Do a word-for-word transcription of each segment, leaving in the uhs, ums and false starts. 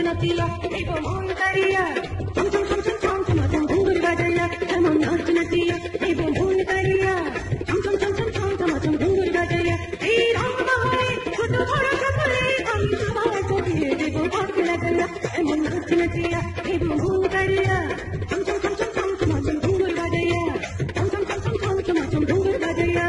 নাচিয়া দেব মন কাড়িয়া ছম ছম ছম ছম ছম ছম ছম ঘুঙুর বাজাইয়া এমন নাচ নাচিয়া দেব মন কাড়িয়া ছম ছম ছম ছম ছম ছম ছম ঘুঙুর বাজাইয়া এই রংবাহারে ছোট বড় সকলে আমি সবার চোখে দেব পাক লাগাইয়া এমন নাচ নাচিয়া দেব মন কাড়িয়া ছম ছম ছম ছম ছম ছম ছম ঘুঙুর বাজাইয়া ছম ছম ছম ছম ছম ছম ছম ঘুঙুর বাজাইয়া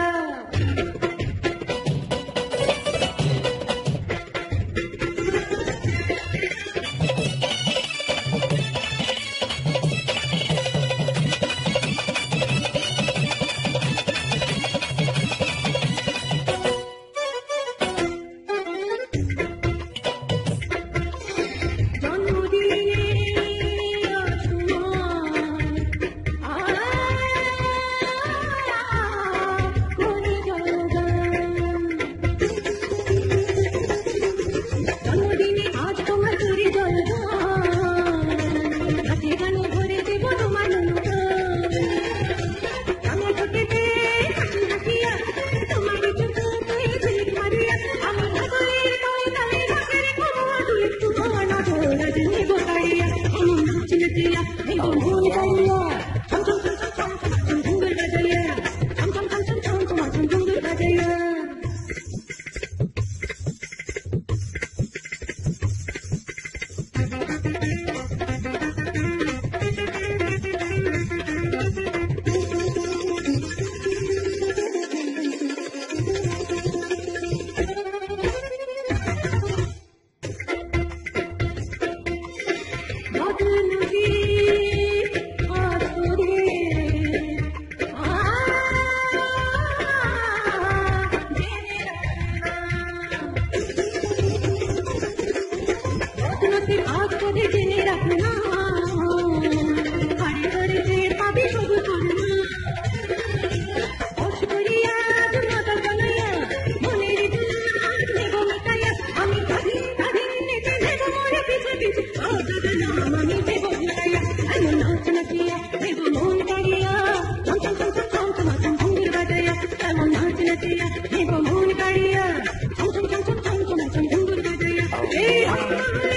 Hey,